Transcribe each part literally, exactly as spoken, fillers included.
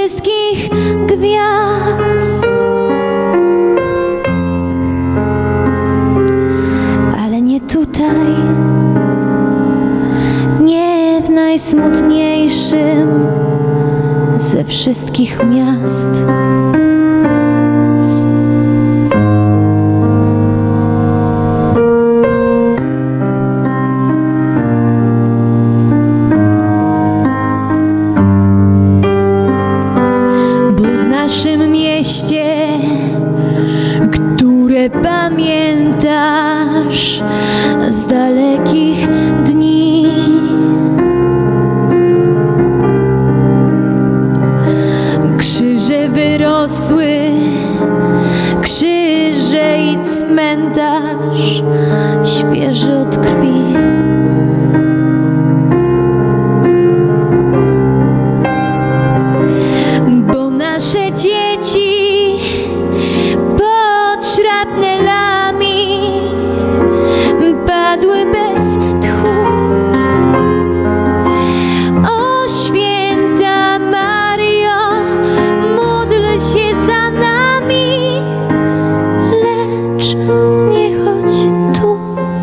wszystkich gwiazd. Ale nie tutaj, nie w najsmutniejszym ze wszystkich miast. Pamiętasz z dalekich dni, krzyże wyrosły, krzyże i cmentarz świeży od krwi. Bo nasze dzieci padły bez tchu. O święta Mario, módl się za nami, lecz nie chodź tu.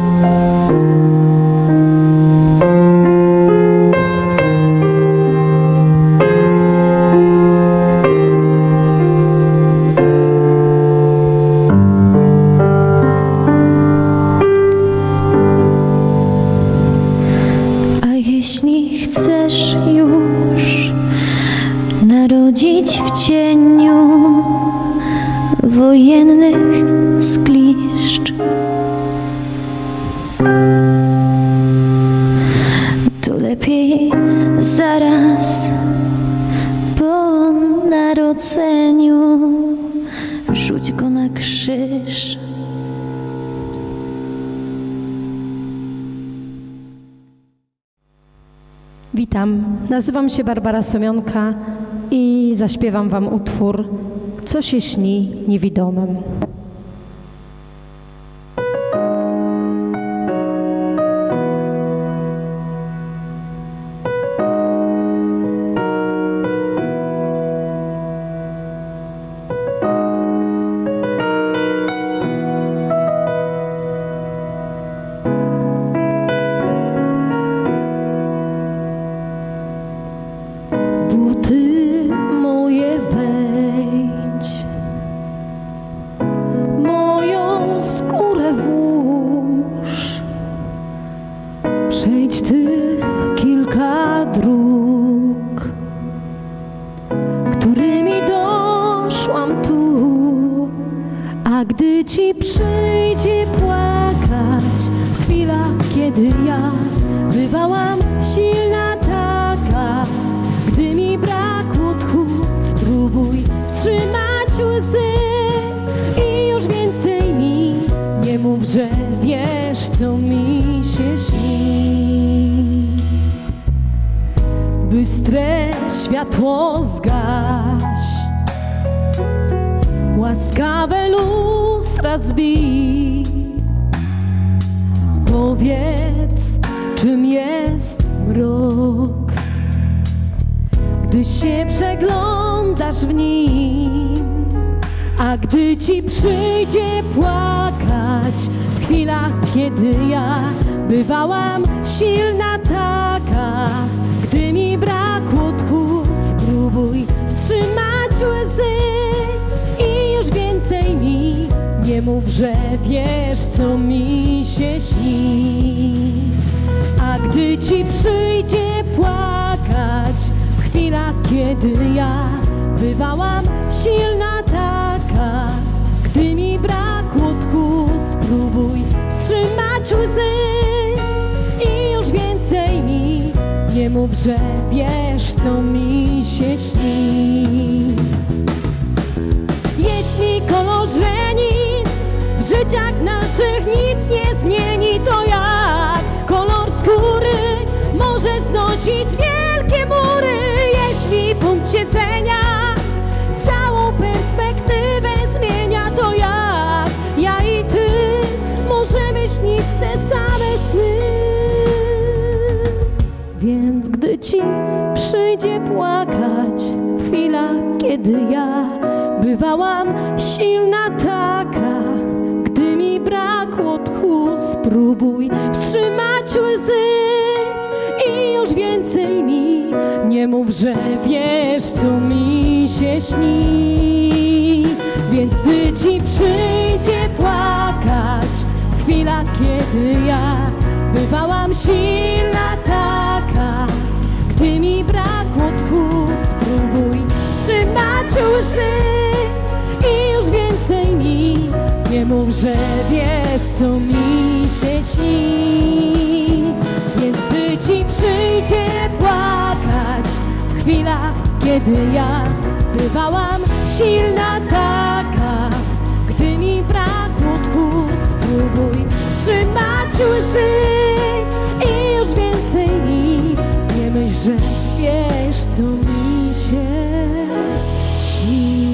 Jeśli chcesz już narodzić w cieniu wojennych zgliszcz, to lepiej zaraz po narodzeniu rzuć go na krzyż. Witam, nazywam się Barbara Somionka i zaśpiewam wam utwór Co się śni niewidomym. Buty moje wejdź, moją skórę włóż, przejdź tych kilka dróg, którymi doszłam tu, a gdy ci przyjdzie płakać w chwilach, kiedy ja bywałam silna taka, gdy mi brakło tchu, spróbuj wstrzymać łzy i już więcej mi nie mów, że wiesz, co mi się śni. Bystre światło zgaś, łaskawe lustra zbij, powiedz, czym jest mrok, gdy się przeglądasz w nim, a gdy ci przyjdzie płakać w chwilach, kiedy ja bywałam silna taka, gdy mi brakło tchu, spróbuj wstrzymać łzy i już więcej mi nie mów, że wiesz, co mi się śni. A gdy ci przyjdzie płakać w chwilach, kiedy ja bywałam silna taka, gdy mi brakło tchu, spróbuj wstrzymać łzy i już więcej mi nie mów, że wiesz, co mi się śni. Jeśli kolor źrenic w życiach naszych nic nie zmieni, to jak kolor skóry może wznosić wielkie mury. Jeśli punkt siedzenia całą perspektywę zmienia, to jak ja i ty możemy śnić te same sny. Więc gdy ci przyjdzie płakać w chwilach, kiedy ja bywałam silna taka. Gdy mi brakło tchu, spróbuj wstrzymać łzy i już więcej mi nie mów, że wiesz, co mi się śni. Więc gdy ci przyjdzie płakać w chwilach, kiedy ja bywałam silna taka, gdy mi brakło tchu, spróbuj wstrzymać łzy i już więcej mi nie mów, że wiesz, co mi się śni. Więc gdy ci przyjdzie płakać w chwilach, kiedy ja bywałam silna taka, gdy mi brakło tchu, spróbuj wstrzymać łzy i już więcej mi nie myśl, że wiesz, co mi się śni.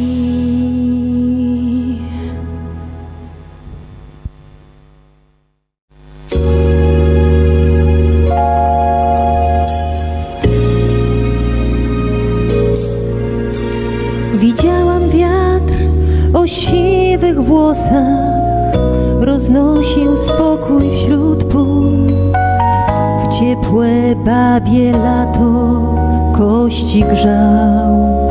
Widziałam wiatr o siwych włosach, roznosił spokój wśród pól. W ciepłe babie lato kości grzał,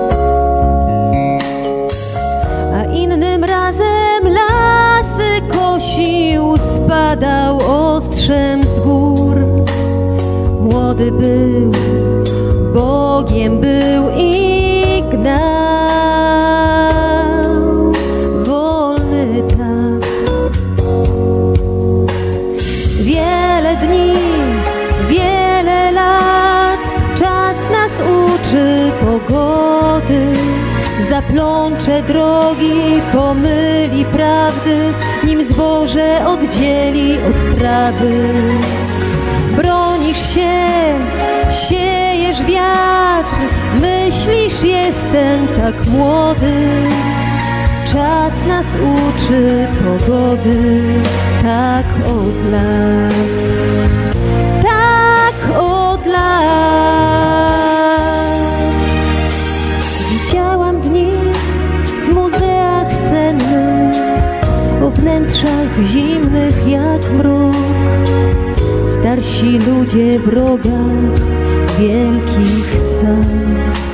a innym razem lasy kosił, spadał ostrzem z gór. Młody był, Bogiem był i gnał. Wolny tak. Wiele dni, wiele lat, czas nas uczy pogody. Zaplącze drogi, pomyli prawdy, nim zboże oddzieli od trawy. Bronisz się, siejesz wiatr, myślisz, jestem tak młody. Czas nas uczy pogody, tak od lat, tak od lat. Widziałam dni w muzeach sennych, o wnętrzach zimnych jak mrok. Starsi ludzie w rogach wielkich sal.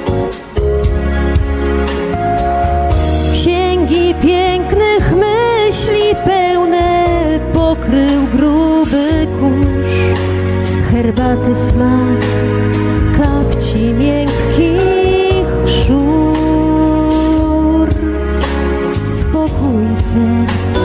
Księgi pięknych myśli pełne pokrył gruby kurz. Herbaty smak, kapci miękkich szur. Spokój serc.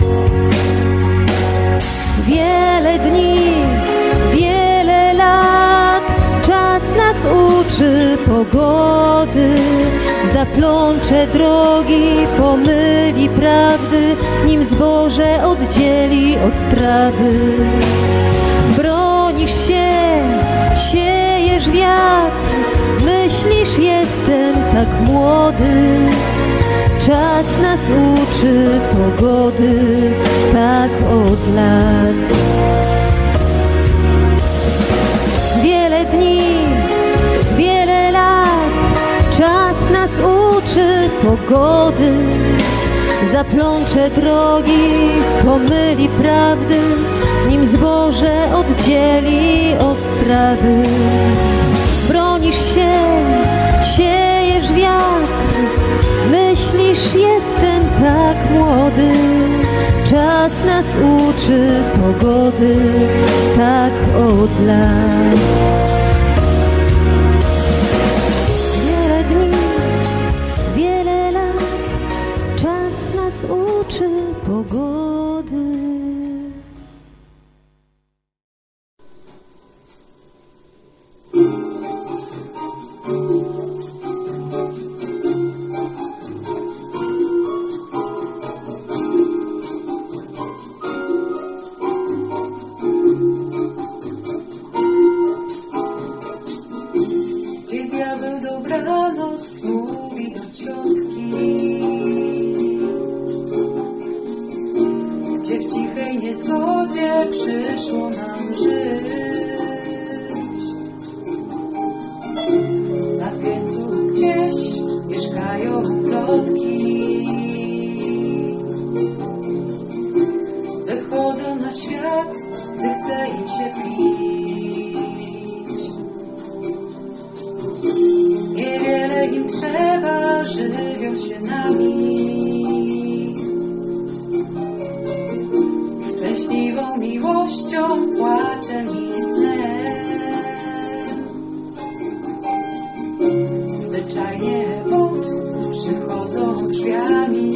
Wiele dni, wiele lat, czas nas uczy pogody. Zaplącze drogi, pomyli prawdy, nim zboże oddzieli od trawy. Bronisz się, siejesz wiatr, myślisz, jestem tak młody. Czas nas uczy pogody, tak od lat. Wiele dni, wiele lat, czas nas uczy pogody. Zaplącze drogi, pomyli prawdy, nim zboże oddzieli od trawy. Bronisz się, siejesz wiatr, myślisz, jestem tak młody. Czas nas uczy pogody, tak od lat. Wiele dni, wiele lat, czas nas uczy pogody. Dobranoc mówi do ciotki, gdzie w cichej niezgodzie przyszło nam żyć. żywią się nami. Szczęśliwą miłością, płaczem i snem. Zwyczajnie pod przychodzą drzwiami.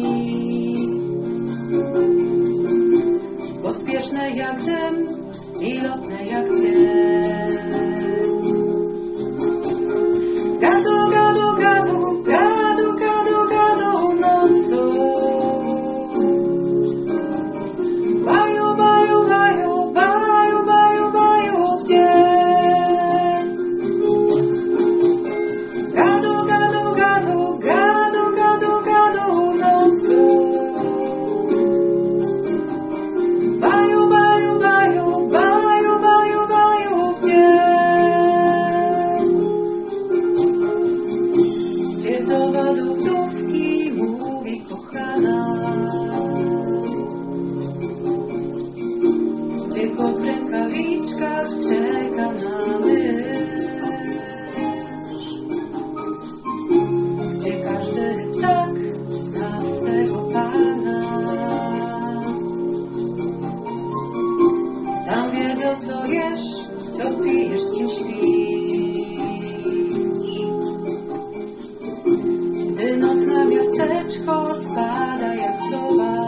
Pospieszne jak dym i lotne jak cień. Gadu, gadu, gadu, gadu, gadu, gadu nocą. Baju, baju, baju, baju, baju, baju w dzień. Gadu, gadu, gadu, gadu, gadu, gadu nocą. Baju, baju, baju, baju, baju, baju w dzień. Gdzie do lodówki mówi kochana. Gdzie kot w rękawiczkach czeka na mysz. Gdzie każdy ptak zna swego pana. Tam wiedzą co jesz, co pijesz, z kim śpisz. Gdy noc na miasteczko spada jak sowa.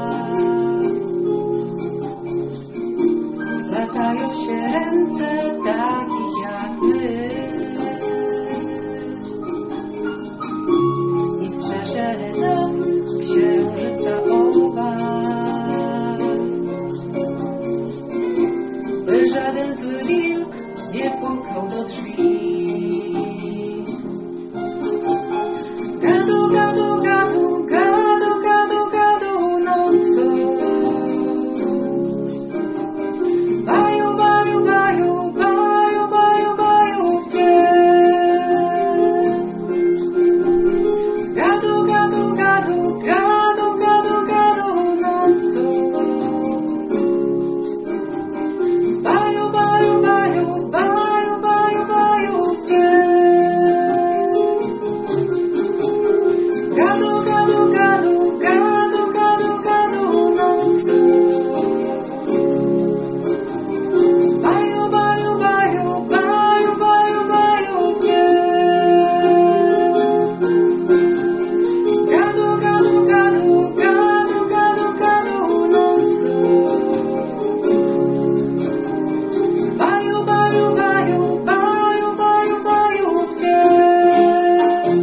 Splatają się ręce takich jak my. I strzeże nas księżyca owa. By żaden zły wilk nie pukał do drzwi. Gadu, gadu, gadu, gadu, gadu, gadu nocą. Baju, baju, baju, baju, baju, baju w dzień. Gadu, gadu, gadu, gadu, gadu, gadu nocą. Baju, baju, baju, baju, baju, baju w dzień. Gadu, gadu, gadu, gadu, gadu, gadu nocą. Baju, baju, baju, baju, baju, baju w dzień. Gadu, gadu, gadu, gadu, gadu, gadu nocą. Baju, baju, baju, baju, baju, baju w dzień.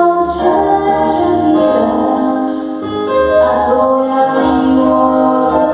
Twoja miłość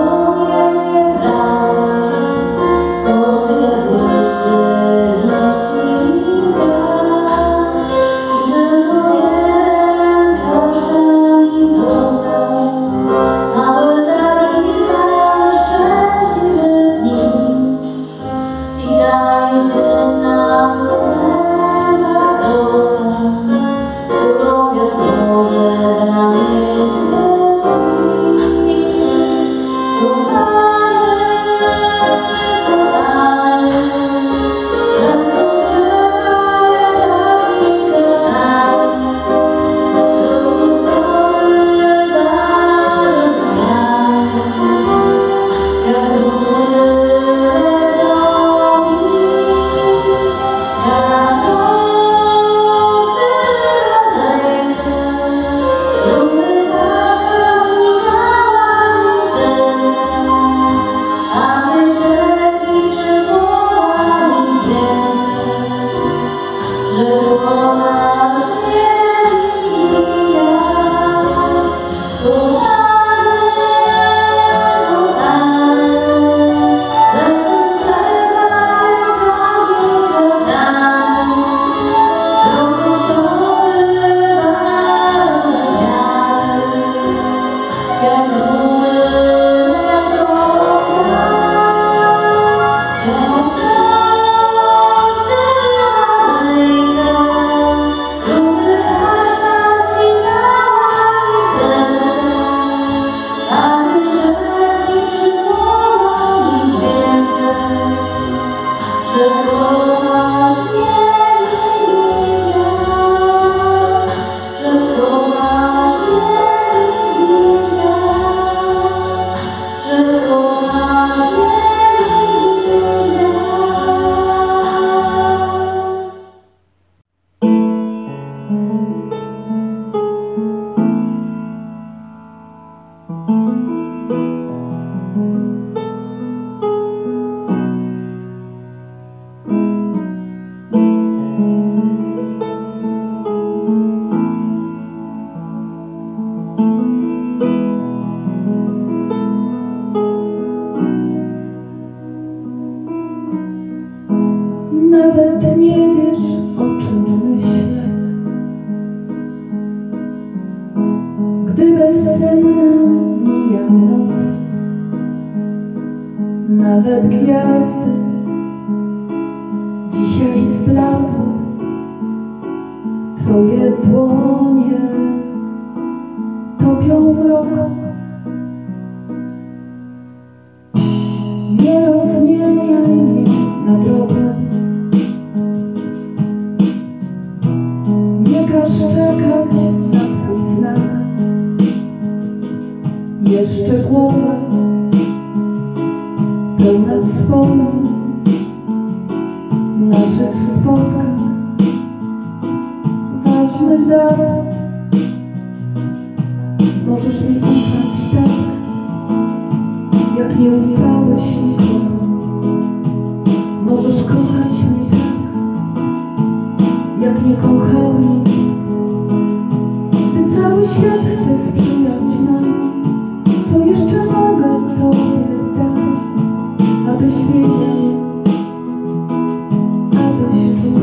Nawet nie wiesz, o czym myślę, gdy bezsenna mija noc. Nawet gwiazdy dzisiaj zbladły, twoje dłonie topią mrok. Nie rozmieniaj mnie na drogę, nie każ czekać na twój znak. Jeszcze głowa pełna wspomnień naszych spotkań, ważnych dat. Możesz mi ufać tak, jak nie ufałeś nikomu. Możesz kochać mnie tak, jak nie kochałem. Gdy cały świat chce sprzyjać nam, co jeszcze mogę tobie dać, abyś wiedział, abyś czuł.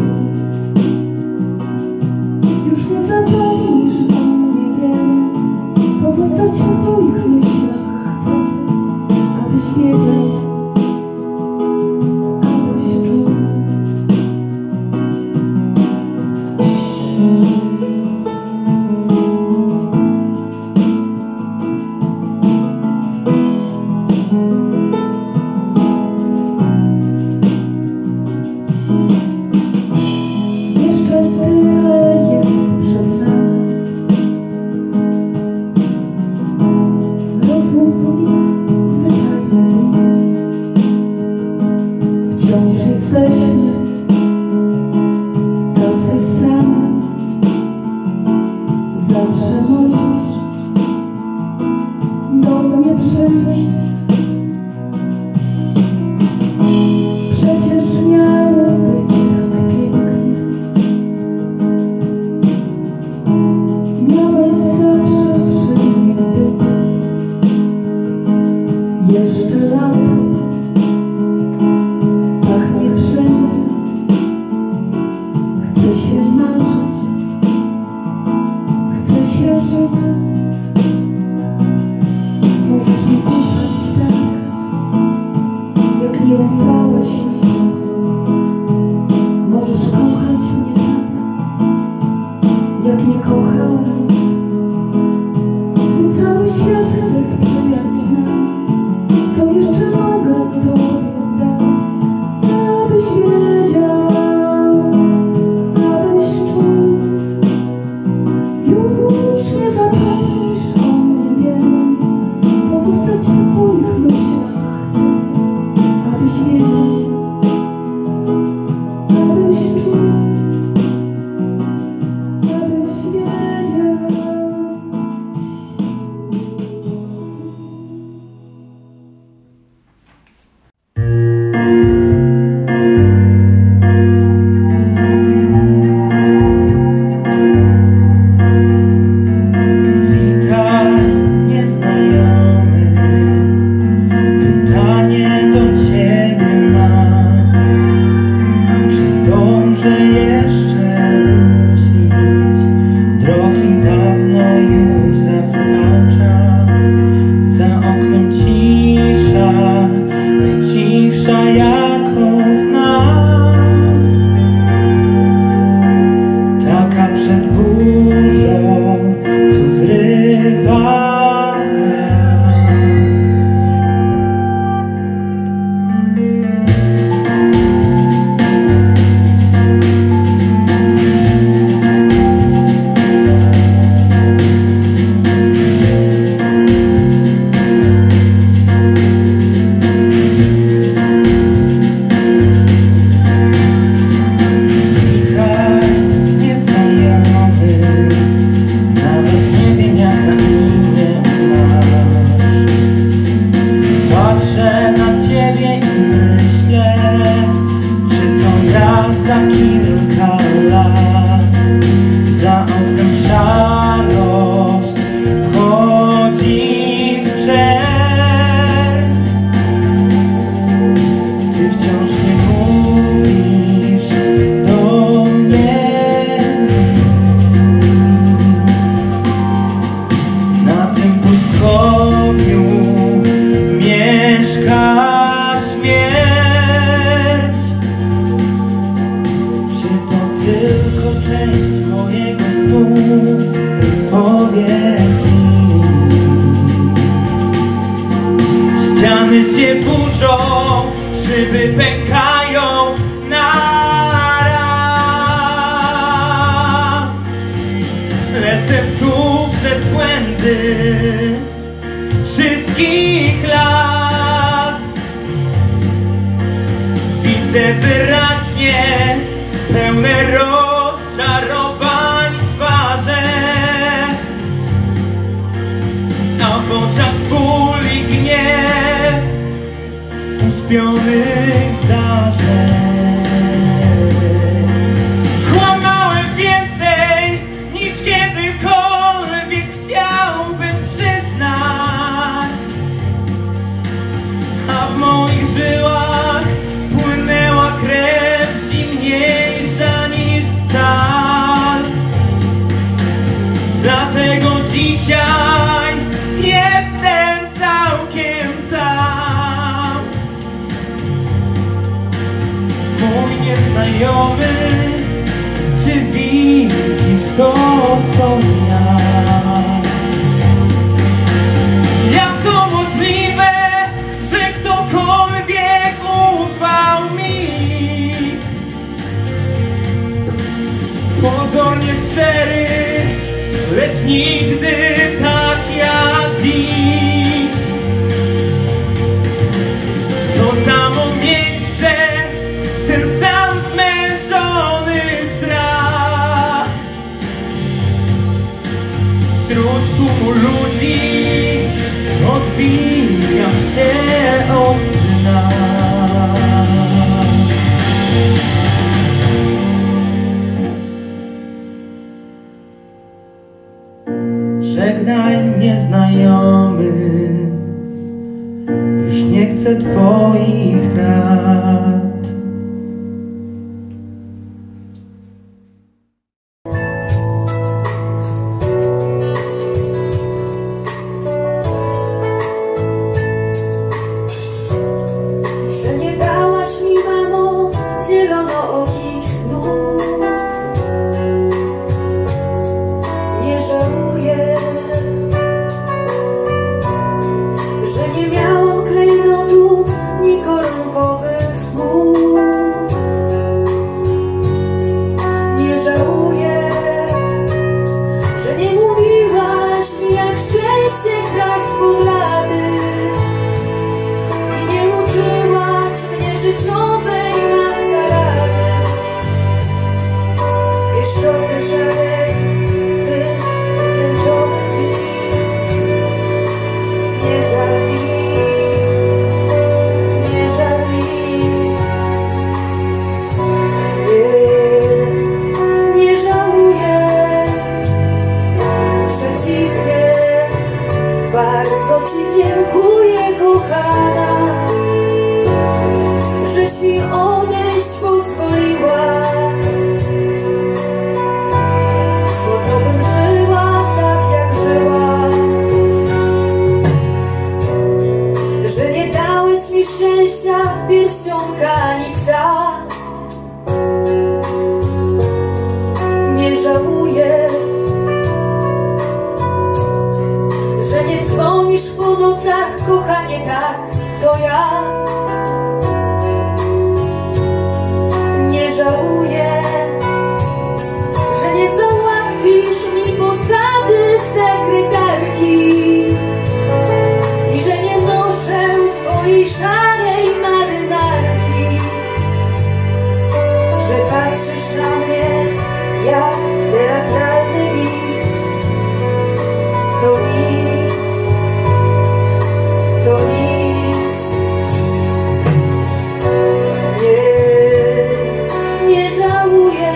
Już nie zapomnisz o mnie, wiem, pozostać w twoich myślach chcę, abyś wiedział, abyś czuł. Jeszcze tyle jest przed nami, rozmów mi zwyczajnych. Wciąż jesteśmy tacy sami, zawsze możesz do mnie przyjść. Przecież miało być tak pięknie, miałeś zawsze przy mnie być. Jeszcze lato pachnie wszędzie, chce się marzyć, chce się żyć. Możesz mi ufać tak, się burzą, szyby pękają naraz. Lecę w dół przez błędy wszystkich lat. Widzę wyraźnie pełne rozczarowań twarze, a w oczach ból i gniew uśpionych zdarzeń. Kłamałem więcej niż kiedykolwiek chciałbym przyznać, a w moich żyłach płynęła krew zimniejsza niż stal. Dlatego dzisiaj jestem całkiem sam. Mój nieznajomy, czy widzisz to, co ja? Jak to możliwe, że ktokolwiek ufał mi? Pozornie szczery, lecz nigdy tak jak dziś. To samo miejsce, ten sam zmęczony strach. Wśród tłumu ludzi odbijam się od dna. Żegnaj nieznajomy, już nie chcę twoich rad. Że nie dałaś mi, mamo, zielonookich snów. Nie żałuję, że nie miałam klejnotów ni koronkowych słów. Nie żałuję, że nie mówiłaś mi, jak szczęście gra spod lady. I nie uczyłaś mnie życiowej maskarady. Wiesz, to ty żalej, ty tęczowy dni. Nie żal mi, nie żal mi. Nie, nie żałuję. Przeciwnie, bardzo ci dziękuję, kochana, żeś mi odejść pozwoliła, bo to bym żyła tak, jak żyła. Że nie dałeś mi szczęścia pierścionka ani psa. Nie żałuję, że nie dzwonisz po nocach, kochanie, tak, to ja. Nie żałuję, że nie załatwisz mi posady sekretarki i że nie noszę twojej szarej marynarki. Że patrzysz na mnie jak teatralny widz. To nic, to nic. Nie, nie żałuję.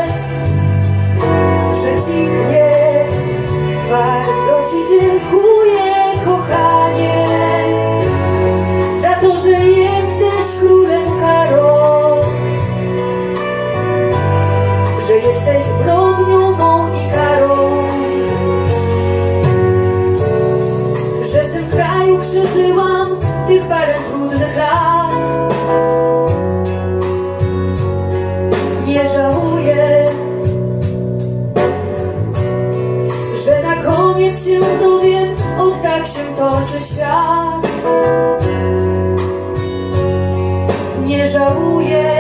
Przeciwnie, bardzo ci dziękuję, kochanie, za to, że jesteś królem Karol, że jesteś zbrodnią mą i karą, że w tym kraju przeżyłam tych parę trudnych lat. Nie żałuję, że na koniec się dowiem, o tak się toczy świat. żałuję.